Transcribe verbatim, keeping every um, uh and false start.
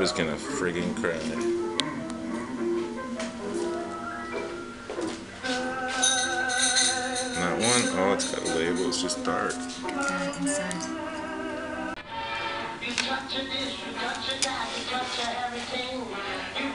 is gonna friggin' cry. Not one. Oh, it's got a label. It's just dark. Look at that inside. You got your dish, you got your guy, you got your everything. You